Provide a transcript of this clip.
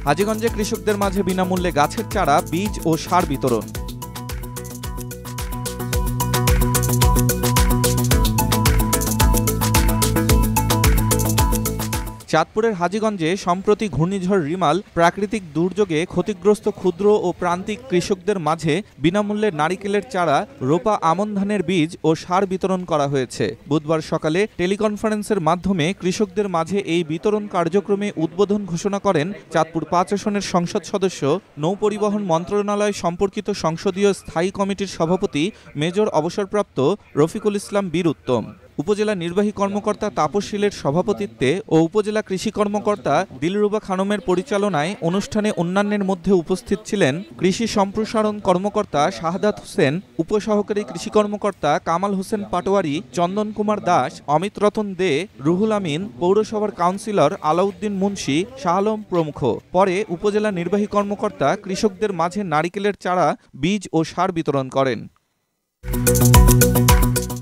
হাজীগঞ্জে কৃষকদের মাঝে বিনামূল্যে গাছের চারা, বীজ ও সার বিতরণ। চাঁদপুরের হাজীগঞ্জে সম্প্রতি ঘূর্ণিঝড় রিমাল প্রাকৃতিক দুর্যোগে ক্ষতিগ্রস্ত ক্ষুদ্র ও প্রান্তিক কৃষকদের মাঝে বিনামূল্যে নারিকেলের চারা, রোপা আমন ধানের বীজ ও সার বিতরণ করা হয়েছে। বুধবার সকালে টেলিকনফারেন্সের মাধ্যমে কৃষকদের মাঝে এই বিতরণ কার্যক্রমে উদ্বোধন ঘোষণা করেন চাঁদপুর ৫ আসনের সংসদ সদস্য, নৌপরিবহন মন্ত্রণালয় সম্পর্কিত সংসদীয় স্থায়ী কমিটির সভাপতি মেজর অবসরপ্রাপ্ত রফিকুল ইসলাম বীর উত্তম। উপজেলা নির্বাহী কর্মকর্তা তাপস শীলের সভাপতিত্বে ও উপজেলা কৃষি কর্মকর্তা দিলরুবা খানমের পরিচালনায় অনুষ্ঠানে অন্যান্যের মধ্যে উপস্থিত ছিলেন কৃষি সম্প্রসারণ কর্মকর্তা শাহাদাত হোসেন, উপসহকারী কৃষি কর্মকর্তা কামাল হোসেন পাটোয়ারি, চন্দন কুমার দাস, অমিত রতন দে, রুহুল আমিন, পৌরসভার কাউন্সিলর আলাউদ্দিন মুন্সি, শাহ আলম প্রমুখ। পরে উপজেলা নির্বাহী কর্মকর্তা কৃষকদের মাঝে নারিকেলের চারা, বীজ ও সার বিতরণ করেন।